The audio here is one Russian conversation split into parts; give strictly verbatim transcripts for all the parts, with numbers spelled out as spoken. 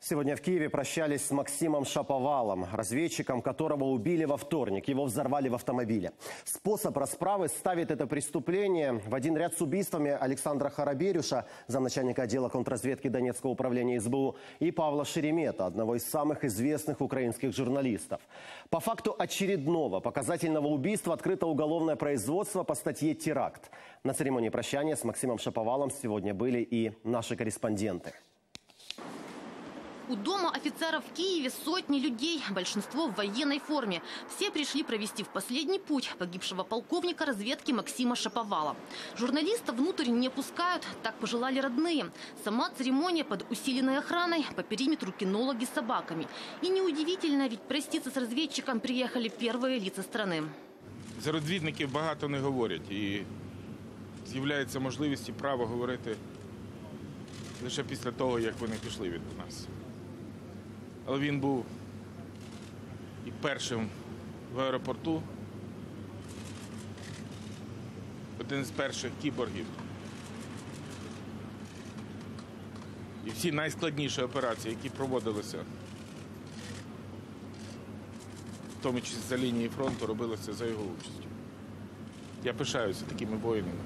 Сегодня в Киеве прощались с Максимом Шаповалом, разведчиком, которого убили во вторник. Его взорвали в автомобиле. Способ расправы ставит это преступление в один ряд с убийствами Александра Хараберюша, замначальника отдела контрразведки Донецкого управления эс бэ у, и Павла Шеремета, одного из самых известных украинских журналистов. По факту очередного показательного убийства открыто уголовное производство по статье «Теракт». На церемонии прощания с Максимом Шаповалом сегодня были и наши корреспонденты. У дома офицеров в Киеве сотни людей, большинство в военной форме. Все пришли провести в последний путь погибшего полковника разведки Максима Шаповала. Журналистов внутрь не пускают, так пожелали родные. Сама церемония под усиленной охраной, по периметру кинологи с собаками. И неудивительно, ведь проститься с разведчиком приехали первые лица страны. За розвідників багато не говорять і з'являється можливість і право говорити лише після того, як вони пішли від нас. Але він був і першим в аеропорту, один з перших кіборгів. І всі найскладніші операції, які проводилися, в тому числі за лінії фронту, робилися за його участю. Я пишаюся такими воїнами,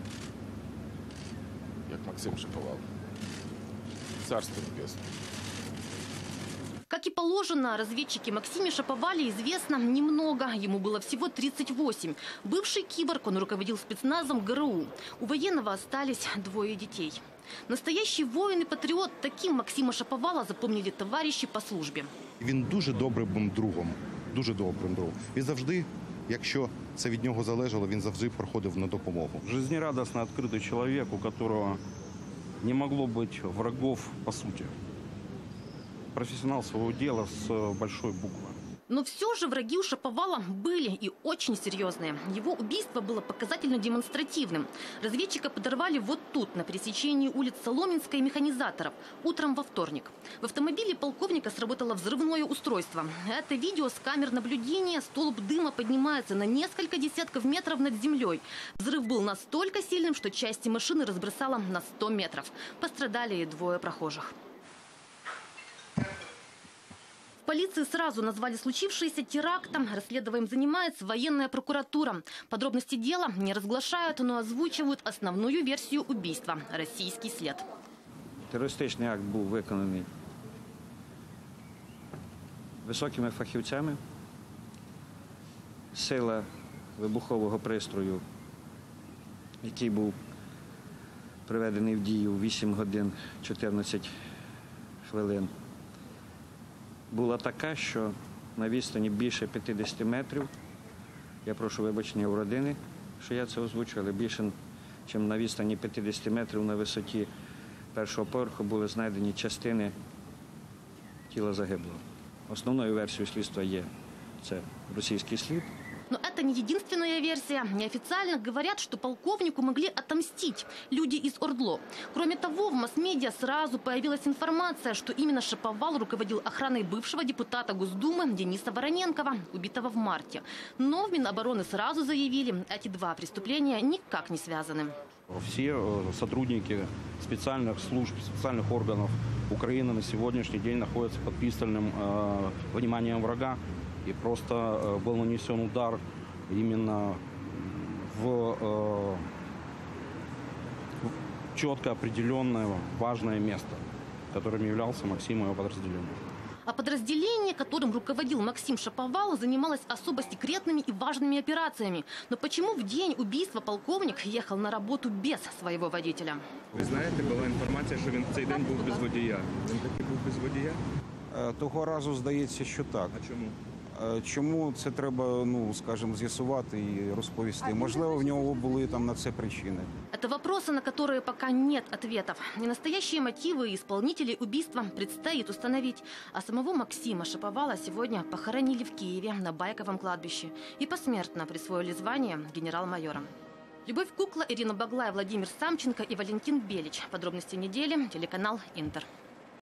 як Максим Шаповал. Царство небесное. Как и положено, о разведчике Максиме Шаповале известно немного. Ему было всего тридцать восемь. Бывший киборг, он руководил спецназом гэ эр у. У военного остались двое детей. Настоящий воин и патриот, таким Максима Шаповала запомнили товарищи по службі. Він дуже добрим другом, дуже добрим другом. Він завжди, якщо це від нього залежало, він завжди приходив на допомогу. Жизнерадостно открытый человек, у которого не могло быть врагов по сути. Профессионал своего дела с большой буквы. Но все же враги у Шаповала были и очень серьезные. Его убийство было показательно демонстративным. Разведчика подорвали вот тут, на пересечении улиц Соломенской и Механизаторов, утром во вторник. В автомобиле полковника сработало взрывное устройство. Это видео с камер наблюдения. Столб дыма поднимается на несколько десятков метров над землей. Взрыв был настолько сильным, что части машины разбросало на сто метров. Пострадали и двое прохожих. В полиции сразу назвали случившееся терактом. Расследованием занимается военная прокуратура. Подробности дела не разглашают, но озвучивают основную версию убийства – российский след. Терористичний акт був виконаний високими фахівцями. Сила вибухового пристрою, який був приведений в дію вісім годин чотирнадцять хвилин, була така, що на відстані більше п'ятдесят метрів, я прошу вибачення у родини, що я це озвучу, але більше, ніж на відстані п'ятдесят метрів на висоті першого поверху були знайдені частини тіла загиблого. Основною версією слідства є це російський слід. Но это не единственная версия. Неофициально говорят, что полковнику могли отомстить люди из ОРДЛО. Кроме того, в масс-медиа сразу появилась информация, что именно Шаповал руководил охраной бывшего депутата Госдумы Дениса Вороненкова, убитого в марте. Но в Минобороны сразу заявили, эти два преступления никак не связаны. Все сотрудники специальных служб, специальных органов Украины на сегодняшний день находятся под пристальным э, вниманием врага. И просто э, был нанесен удар именно в, э, в четко определенное важное место, которым являлся Максим и его подразделение. А подразделение, которым руководил Максим Шаповал, занималось особо секретными и важными операциями. Но почему в день убийства полковник ехал на работу без своего водителя? Ви знаєте, була інформація, що він в цей день був без водія. Він таки був без водія? Того разу здається, що так. А чому? Чому це треба, ну, скажімо, з'ясувати і розповісти? Можливо, в нього були там на це причини. Это вопросы, на которые пока нет ответов. И настоящие мотивы исполнителей убийства предстоит установить. А самого Максима Шаповала сегодня похоронили в Киеве на Байковом кладбище и посмертно присвоили звание генерал-майора. Любовь Кукла, Ирина Баглай, Владимир Самченко и Валентин Белич. Подробности недели. Телеканал Интер.